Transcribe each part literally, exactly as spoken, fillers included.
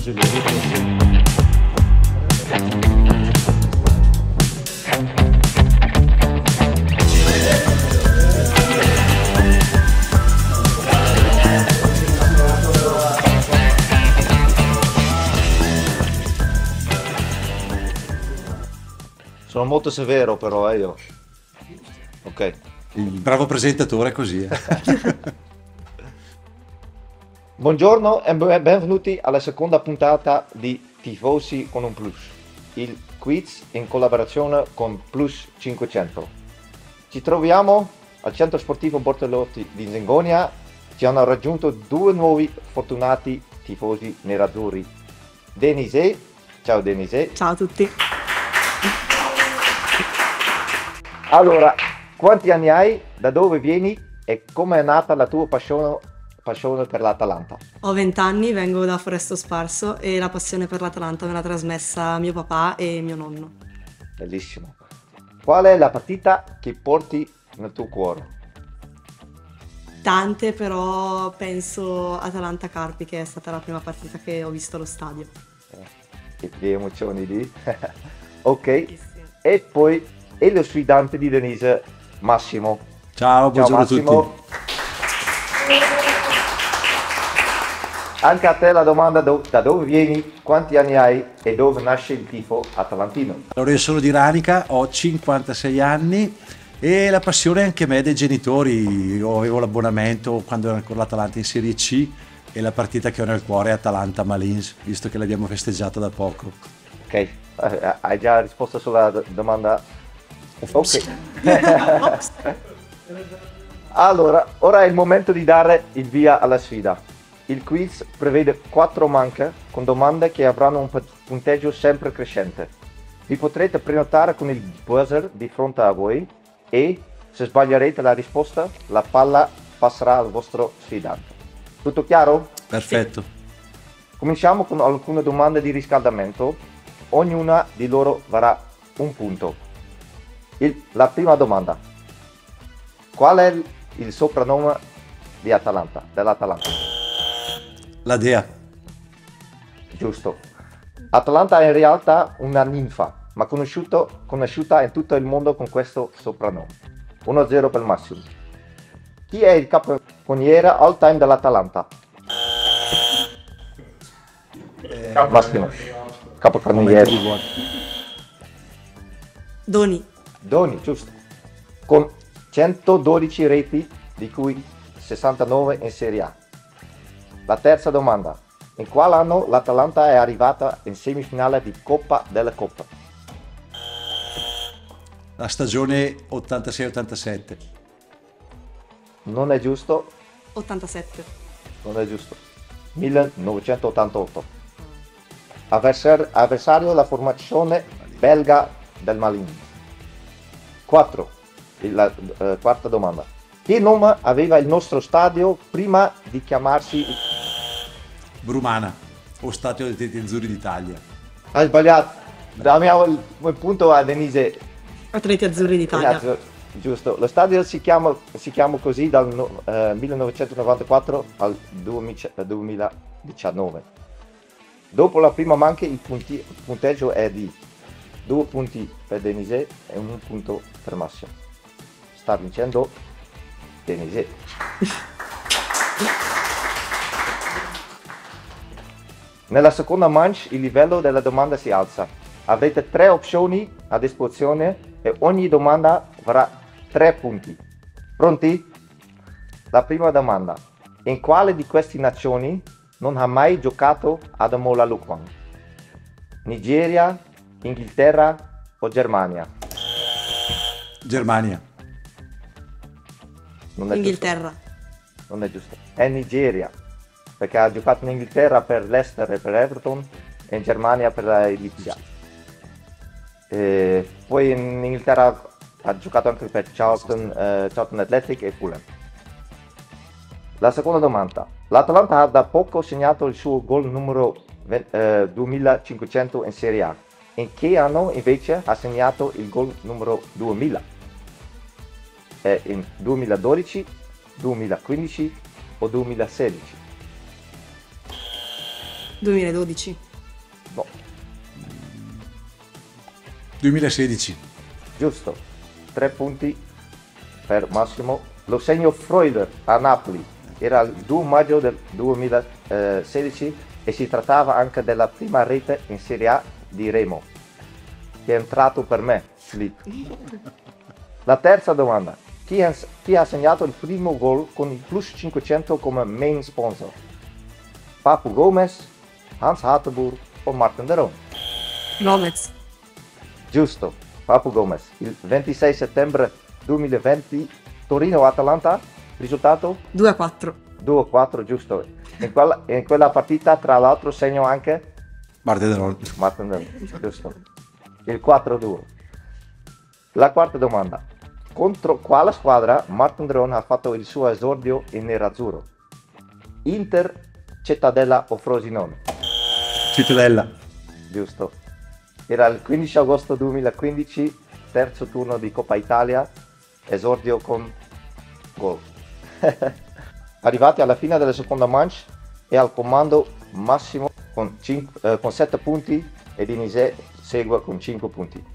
Sono molto severo però, eh, io. Ok. Il bravo presentatore è così. Eh. Buongiorno e benvenuti alla seconda puntata di Tifosi con un Plus, il quiz in collaborazione con Plus cinquecento. Ci troviamo al centro sportivo Bortolotti di Zingonia. Ci hanno raggiunto due nuovi fortunati tifosi nerazzurri. Denise, ciao Denise. Ciao a tutti. Allora, quanti anni hai, da dove vieni e come è nata la tua passione, passione per l'Atalanta? Ho venti anni, vengo da Foresto Sparso e la passione per l'Atalanta me l'ha trasmessa mio papà e mio nonno. Bellissimo. Qual è la partita che porti nel tuo cuore? Tante, però penso Atalanta-Carpi, che è stata la prima partita che ho visto allo stadio. Eh, che emozioni lì. Ok, e poi e lo sfidante di Denise, Massimo. Ciao, buongiorno Ciao, a tutti. Anche a te la domanda: do, da dove vieni, quanti anni hai e dove nasce il tifo atalantino? Allora, io sono di Ranica, ho cinquantasei anni e la passione anche me dei genitori. Io avevo l'abbonamento quando era ancora l'Atalanta in Serie C e la partita che ho nel cuore è Atalanta-Malins, visto che l'abbiamo festeggiata da poco. Ok, eh, hai già risposto sulla d- domanda? Ok. Allora, ora è il momento di dare il via alla sfida. Il quiz prevede quattro manche con domande che avranno un punteggio sempre crescente. Vi potrete prenotare con il buzzer di fronte a voi e, se sbaglierete la risposta, la palla passerà al vostro sfidante. Tutto chiaro? Perfetto. Cominciamo con alcune domande di riscaldamento. Ognuna di loro varrà un punto. Il, la prima domanda: qual è il, il soprannome di Atalanta, dell'Atalanta? La Dea. Giusto. Atalanta è in realtà una ninfa, ma conosciuto, conosciuta in tutto il mondo con questo soprannome. uno a zero per Massimo. Chi è il capocannoniere all time dell'Atalanta? Eh, Massimo, capocannoniere. Doni. Doni, giusto. Con centododici reti, di cui sessantanove in Serie A. La terza domanda: in quale anno l'Atalanta è arrivata in semifinale di Coppa delle Coppe? La stagione ottantasei ottantasette. Non è giusto, ottantasette. non è giusto. millenovecentottantotto. Avversar- avversario la formazione belga del Malines. quattro. La eh, quarta domanda: che nome aveva il nostro stadio prima di chiamarsi... Brumana, o Stadio dei Tenzuri d'Italia. Hai sbagliato. Diamo il, il punto a Denise. Atleti Azzurri d'Italia. Grazie, giusto. Lo stadio si chiama, si chiama così dal no- eh, millenovecentonovantaquattro al duemiladiciannove. Dopo la prima manche il, punti- il punteggio è di due punti per Denise e un punto per Massimo. Sta vincendo Denise. Nella seconda manche il livello della domanda si alza. Avrete tre opzioni a disposizione e ogni domanda avrà tre punti. Pronti? La prima domanda: in quale di queste nazioni non ha mai giocato Ademola Lookman? Nigeria, Inghilterra o Germania? Germania. Non è Inghilterra. giusto. Non è giusto. È Nigeria, perché ha giocato in Inghilterra per l'Ester e per Everton e in Germania per la Lipsia. E poi in Inghilterra ha giocato anche per Charlton, eh, Charlton Athletic e Fulham. La seconda domanda: l'Atalanta ha da poco segnato il suo gol numero eh, duemilacinquecento in Serie A. In che anno invece ha segnato il gol numero duemila? È in duemiladodici, duemilaquindici o duemilasedici? duemiladodici. No, duemilasedici. giusto. Tre punti per Massimo. Lo segno Freuler a Napoli. Era il due maggio del duemilasedici e si trattava anche della prima rete in Serie A di Remo, che è entrato per me lì. La terza domanda. Chi ha, chi ha segnato il primo gol con il plus cinquecento come main sponsor? Papu Gomez, Hans Hatteburg o Martin de Roon? Gomez. Giusto, Papu Gomez. Il ventisei settembre duemilaventi, Torino-Atalanta, risultato? due a quattro. due a quattro, giusto. In quella, in quella partita, tra l'altro, segno anche Martin de Roon. Martin de Roon, giusto. Il quattro a due. La quarta domanda. Contro quale squadra Martin de Roon ha fatto il suo esordio in nerazzurro? Inter, Cittadella o Frosinone? Cittadella. Giusto. Era il quindici agosto duemilaquindici, terzo turno di Coppa Italia, esordio con gol. Arrivati alla fine della seconda manche e al comando Massimo con, cinque, eh, con sette punti e Dinise segue con cinque punti.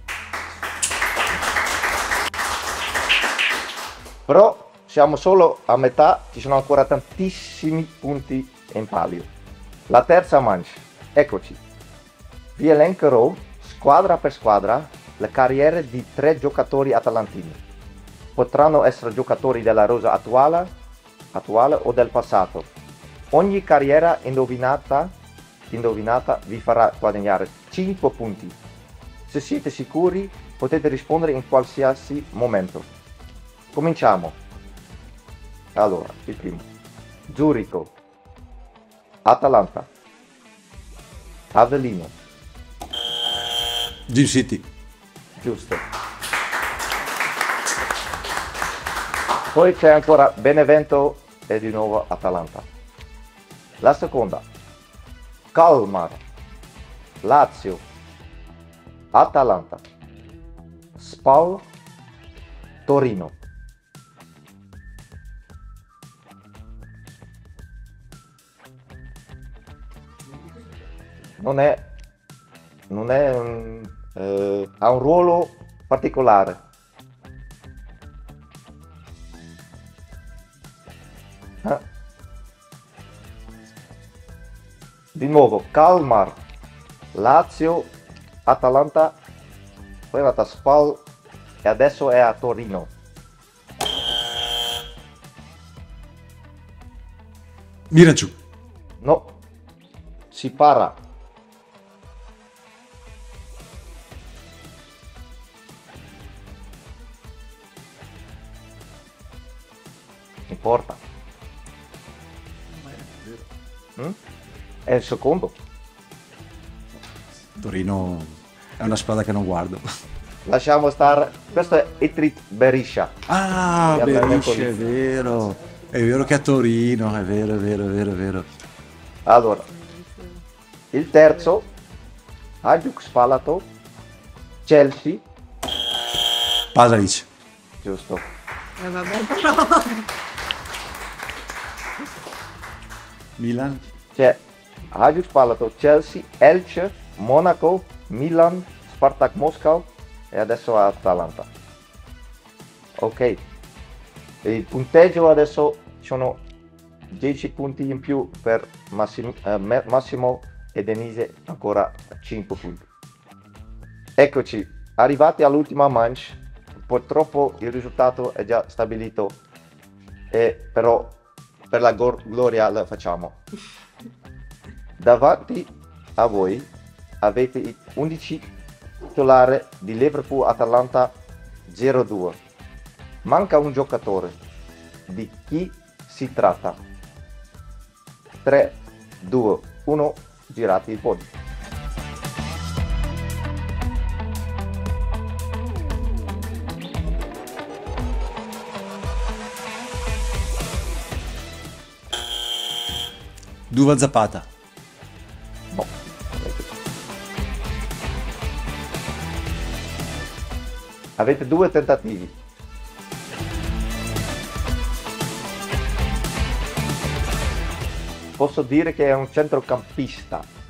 Però siamo solo a metà, ci sono ancora tantissimi punti in palio. La terza manche, eccoci. Vi elencherò squadra per squadra le carriere di tre giocatori atalantini. Potranno essere giocatori della rosa attuale, attuale o del passato. Ogni carriera indovinata, indovinata vi farà guadagnare cinque punti. Se siete sicuri potete rispondere in qualsiasi momento. Cominciamo. Allora, il primo. Zurigo, Atalanta, Avellino. Gin City. Giusto. Poi c'è ancora Benevento e di nuovo Atalanta. La seconda. Kalmar, Lazio, Atalanta, Spal, Torino. Non è, non è un, eh, ha un ruolo particolare. Ah. Di nuovo, Kalmar, Lazio, Atalanta, poi è andata a Spal e adesso è a Torino. Miranciù. No, Sipara. Importa. Mm? È il secondo. Torino è una squadra che non guardo. Lasciamo stare. Questo è Etrit Berisha. Ah, Che abbiamo Berisha, detto è lì. vero. È vero che a Torino, è vero, è vero, è vero, è vero. Allora, il terzo, Ajax Palato, Chelsea, Pasalic. giusto. Eh, vabbè, però. Milan. C'è Ajax Palato, Chelsea, Elche, Monaco, Milan, Spartak Mosca e adesso Atalanta. Ok. E il punteggio adesso sono dieci punti in più per Massimo, eh, Massimo e Denise, ancora cinque punti. Eccoci, arrivati all'ultima manche. Purtroppo il risultato è già stabilito, e però per la gor- gloria lo facciamo. Davanti a voi avete i undici titolari di Liverpool-Atalanta zero due. Manca un giocatore. Di chi si tratta? tre, due, uno, girate il podio. Duva Zapata. No. Avete due tentativi. Posso dire che è un centrocampista.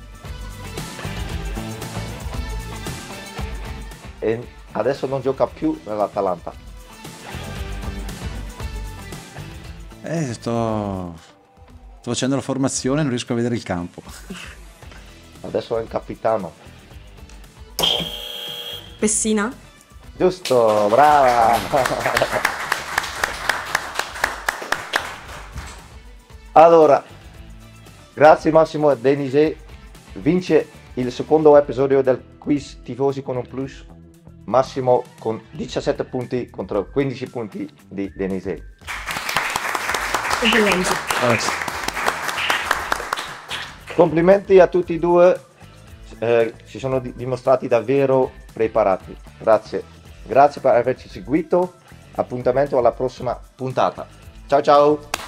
e adesso non gioca più nell'Atalanta. Eh, sto, sto facendo la formazione e non riesco a vedere il campo. Adesso è il capitano. Pessina? Giusto, brava! Allora, grazie Massimo. Denise vince il secondo episodio del quiz Tifosi con un plus. Massimo con diciassette punti contro quindici punti di Denise. Complimenti. Complimenti a tutti e due, eh, si sono di- dimostrati davvero preparati. Grazie, grazie per averci seguito. Appuntamento alla prossima puntata. Ciao ciao!